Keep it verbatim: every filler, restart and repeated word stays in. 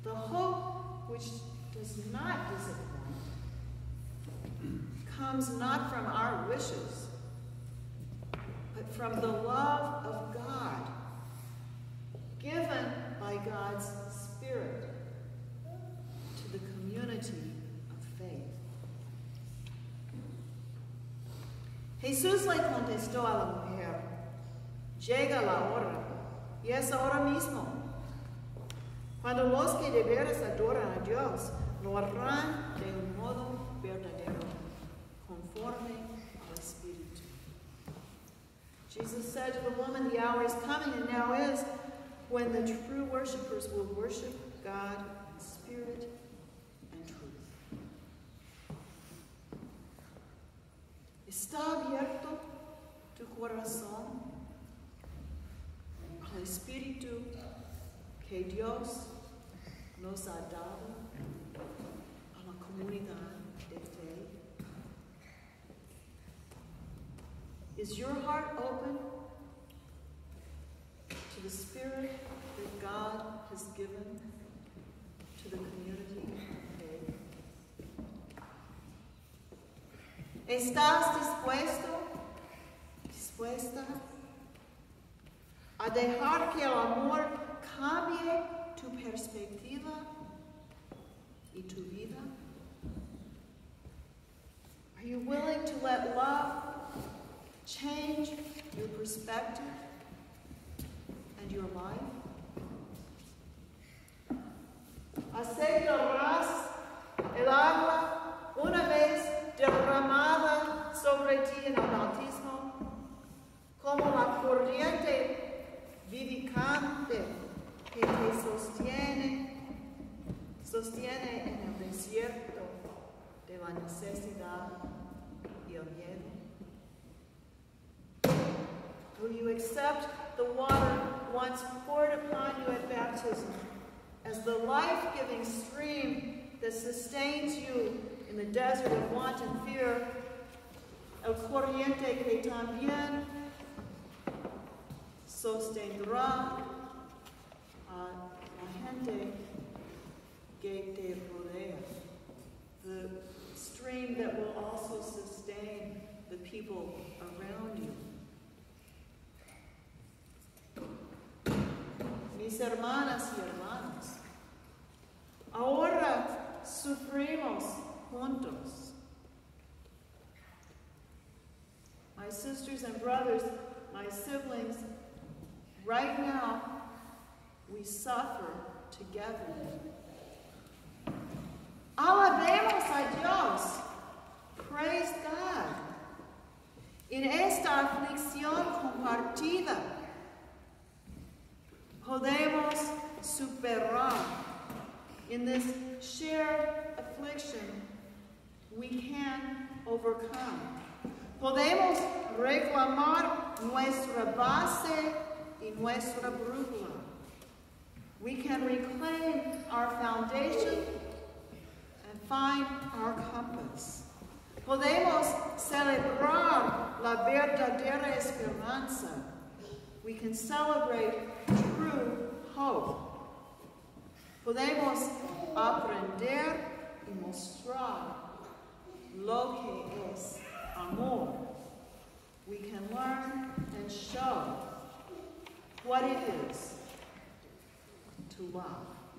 The hope which does not disappoint comes not from our wishes, but from the love of God, given by God's Spirit to the community of faith. Jesús le contestó a la mujer, llega la hora, y es ahora mismo, cuando los que de veras adoran a Dios lo harán de un modo verdadero, conforme al Espíritu. Jesus said to the woman, the hour is coming, and now is, when the true worshipers will worship God in spirit and truth. ¿Está abierto tu corazón al Espíritu que Dios nos ha dado a la comunidad de fe? Is your heart open to the Spirit that God has given to the community of faith? ¿Estás dispuesto, dispuesta a dejar que el amor cambie tu perspectiva y tu vida? Are you willing to let love change your perspective and your life? ¿Aceptarás el agua una vez derramada sobre ti en el bautismo como la corriente vivificante que te sostiene, sostiene en el desierto de la necesidad y el miedo? Will you accept the water once poured upon you at baptism as the life-giving stream that sustains you in the desert of want and fear, el corriente que también sostendrá a la gente que te rodea, the stream that will also sustain the people around you? Mis hermanas y hermanos, ahora sufrimos juntos. My sisters and brothers, my siblings, right now we suffer together. Alabemos a Dios. Praise God. En esta aflicción compartida, podemos superar. In this shared affliction, we can overcome. Podemos reclamar nuestra base y nuestra brújula. We can reclaim our foundation and find our compass. Podemos celebrar la verdadera esperanza. We can celebrate true hope. Podemos aprender y mostrar lo que es amor. We can learn and show what it is to love.